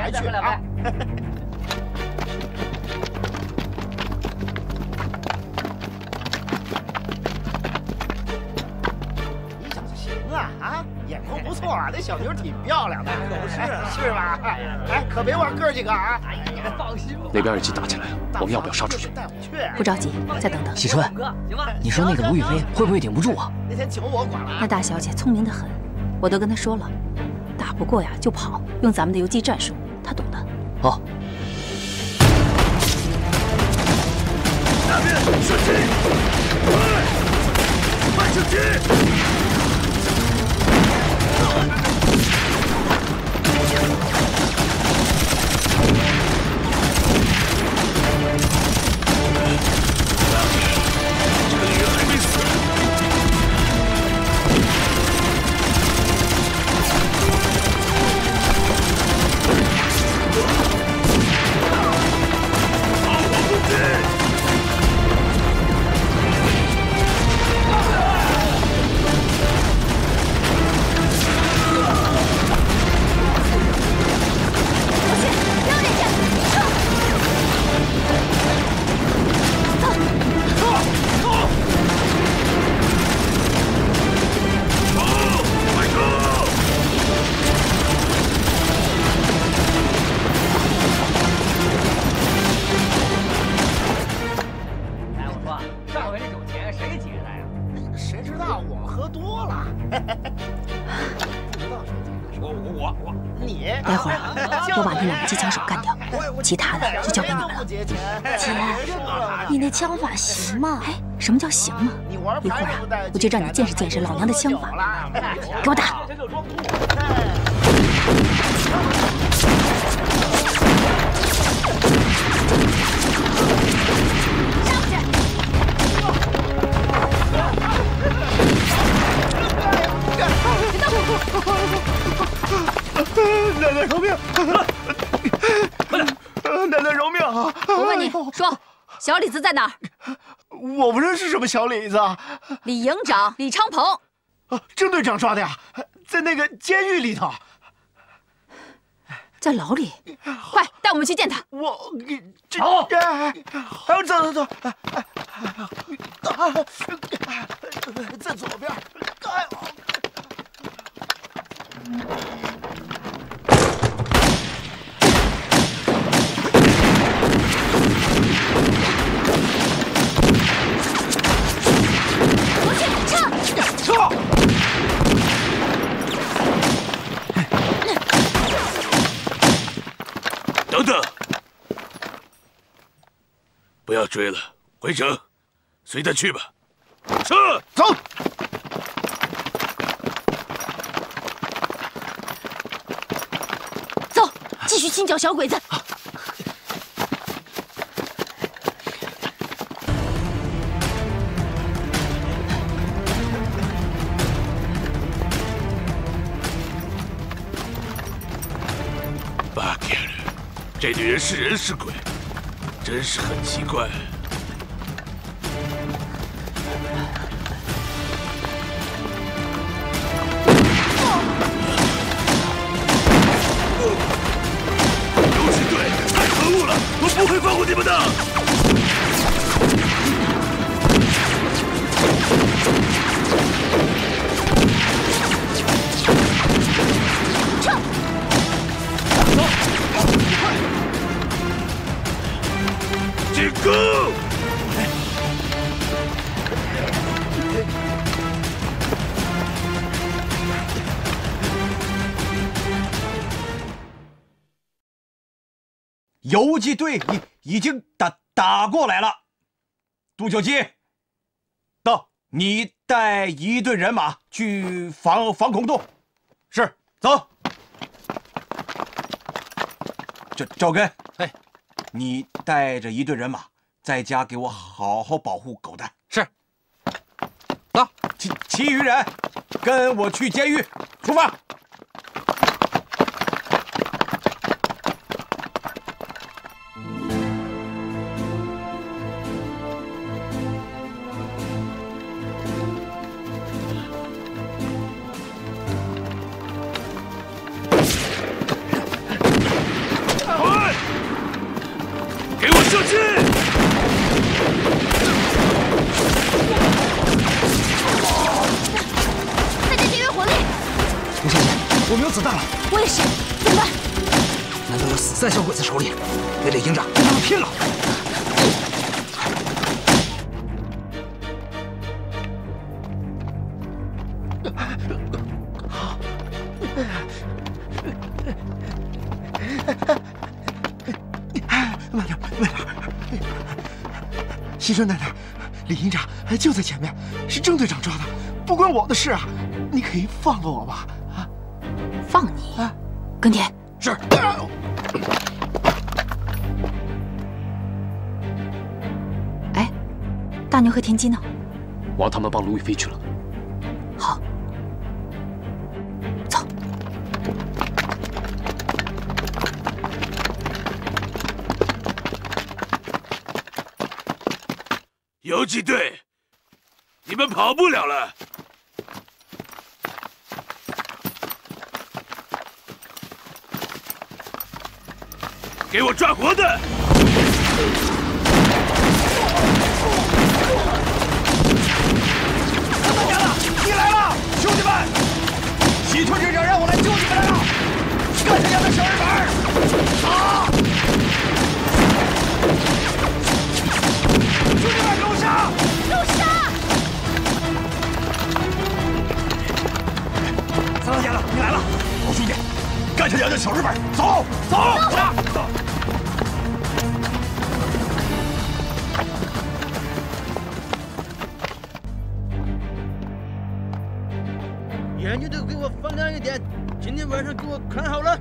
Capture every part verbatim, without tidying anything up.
来去啊！你小子行啊啊，眼光不错啊，那小妞挺漂亮的，可是是吧？哎，可别忘哥几个啊！哎呀，放心吧。 那边已经打起来了，我们要不要杀出去？ 不着急，再等等。 喜春，你说那个卢雨飞会不会顶不住啊？ 那天酒我管了。 那大小姐聪明得很，我都跟她说了，打不过呀就跑，用咱们的游击战术，她懂的。 哦。 那边射击，快，快射击！ 其他的就交给你们了。姐，你那枪法行吗？哎，什么叫行吗？一会儿啊，我就让你见识见识老娘的枪法。给我打！ 奶奶饶命！ 奶奶饶命啊！ 我问你说，小李子在哪儿？ 我不认识什么小李子啊。 李营长李昌鹏。 啊，郑队长抓的呀，在那个监狱里头。 在牢里？快带我们去见他。 我这好，哎，走走走，在左边。哎。 等等，不要追了，回城，随他去吧。是， 走。 走，继续清剿小鬼子。 巴克尔，这女人是人是鬼，真是很奇怪。游击队太可恶了，我不会放过你们的！ 撤！ 进攻！ 游击队已已经打打过来了。杜九基，到，你带一队人马去防防空洞。是，走。赵赵根， 哎。 你带着一队人马，在家给我好好保护狗蛋。 是。走， 其其余人跟我去监狱，出发。 三小鬼子手里，得李营长跟他们拼了！ 慢点，慢点。西川奶奶，李营长就在前面，是郑队长抓的，不关我的事啊！你可以放了我吧？啊， 放你？啊，耕田是。 哎，大牛和田鸡呢？ 王他们帮卢宇飞去了。 好，走。 游击队，你们跑不了了。给我抓活的！ 大家了，你来了，兄弟们！喜春队长让我来救你们来了，干他娘的小日本！啊！兄弟们，给我杀！ 给我杀！ 三大家了，你来了，好兄弟，干他娘的小日本！走走！走！ 眼睛都给我放亮一点，今天晚上给我看好了。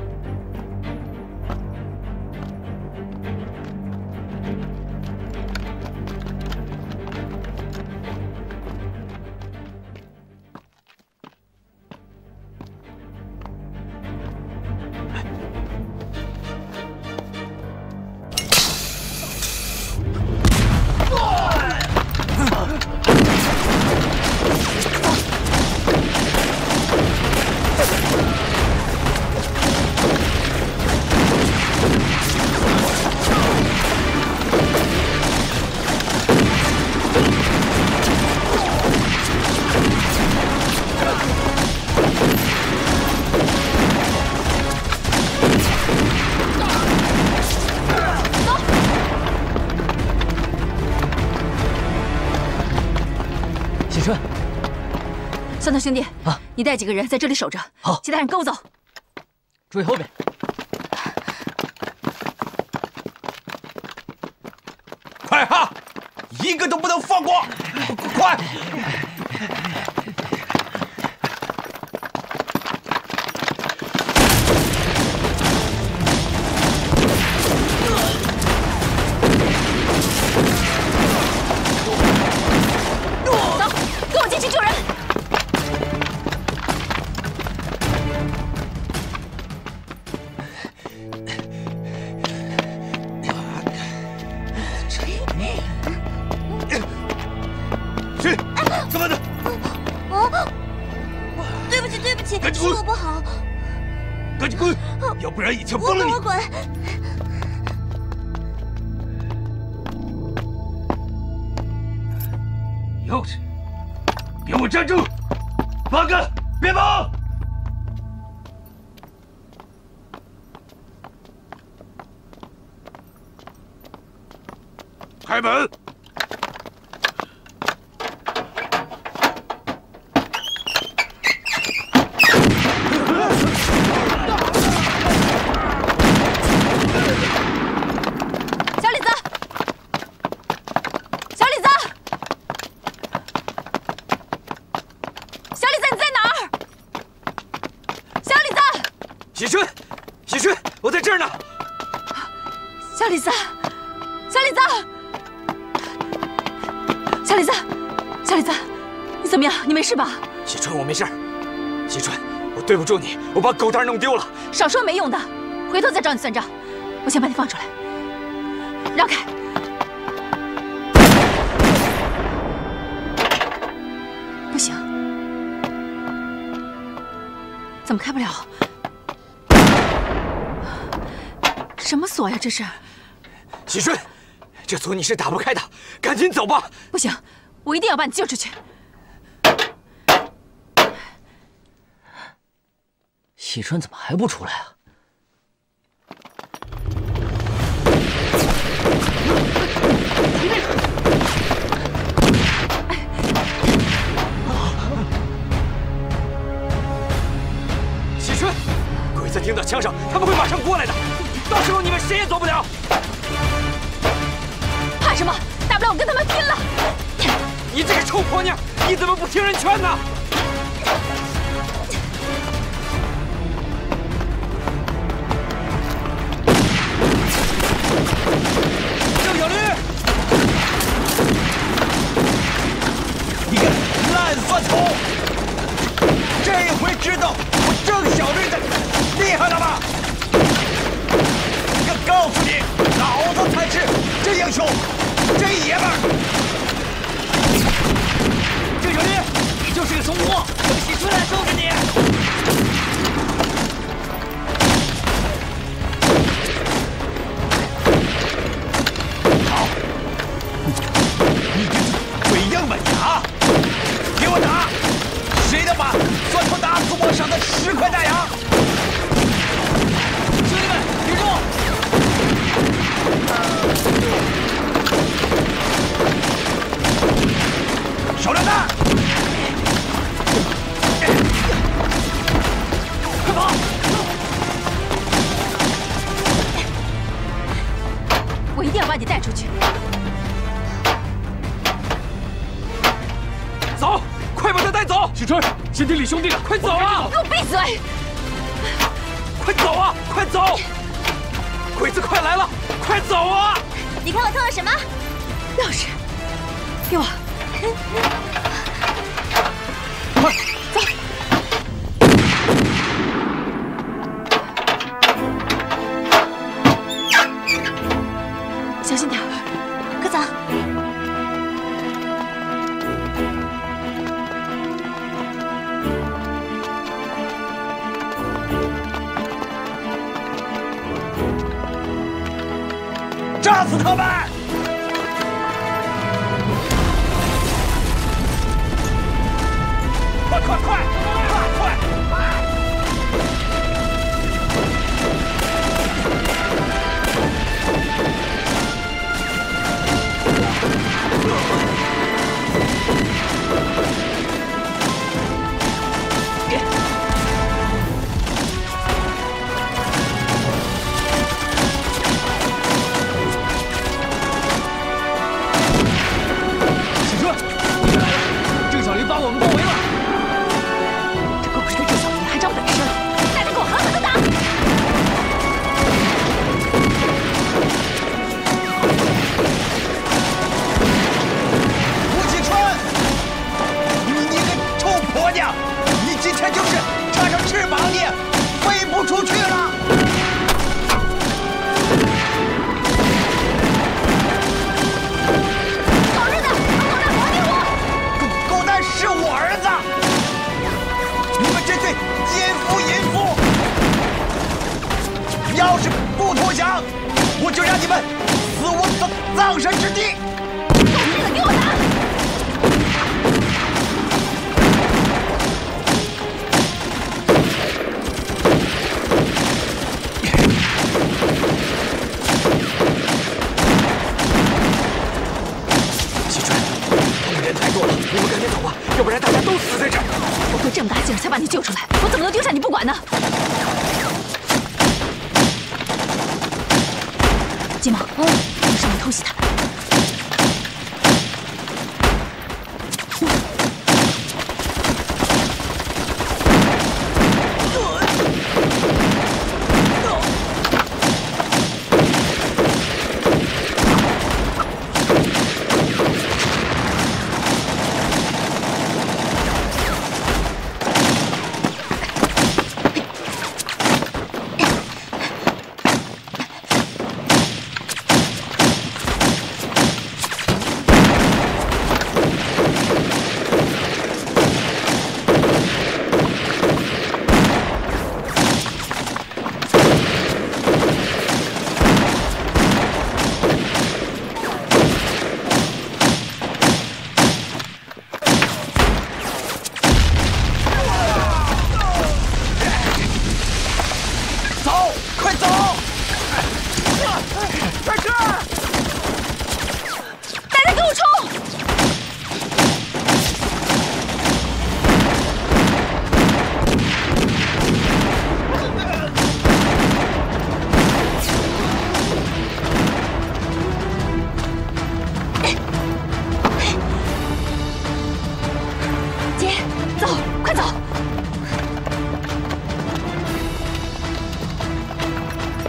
三头兄弟啊，你带几个人在这里守着，好，其他人跟我走。 注意后边。 快哈，一个都不能放过！快！ 走，跟我进去救人。 是我不好，赶紧滚！要不然一枪崩了你！ 我滚！ 幼稚！给我站住！八个，别跑！开门！ 喜春，喜春，我在这儿呢。 小李子，小李子，小李子，小李子，你怎么样？你没事吧？ 喜春，我没事。喜春，我对不住你，我把狗蛋弄丢了。 少说没用的，回头再找你算账。我先把你放出来，让开。不行，怎么开不了？ 什么锁呀？这是， 喜春，这锁你是打不开的，赶紧走吧！ 不行，我一定要把你救出去。 喜春怎么还不出来啊？ 大不了我跟他们拼了。 你这个臭婆娘，你怎么不听人劝呢？ 郑小驴，你个烂蒜头！这回知道我郑小驴的厉害了吧？我告诉你，老子才是真英雄，真爷们儿！ 郑小驴，你就是个怂货，等喜春来收拾你！ 好，你这鬼样吧你啊！给我打！谁能把蒜头打死我上的十块大洋？ 兄弟们，别动！ 手榴弹！ 快跑！ 我一定要把你带出去。 走，快把他带走！喜春，先听李兄弟的，快走啊！ 给我闭嘴！ 快走啊！快走！鬼子快来了，快走啊！ 你看我偷了什么？ 钥匙，给我。 快走！小心点， 快走！ 炸死他们！快快快快快快！ 喜春，郑小林把我们包围了。 这狗日的郑小林还长本事了，大家给我狠狠的打！ 吴启春，你个臭婆娘，你今天就是插上翅膀，你飞不出去了。 狗日的，把狗蛋还给我！ 狗狗蛋是我儿子，你们这对奸夫淫妇，要是不投降，我就让你们死无葬葬身之地。 狗日的，给我打！ 喜春，他们人太多了，我们赶紧走吧，要不然大家都死在这儿。 我费这么大劲儿才把你救出来，我怎么能丢下你不管呢？金毛，嗯，我上面偷袭他。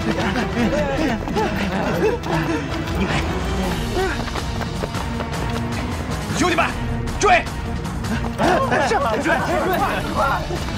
兄弟们，追！ 上追追！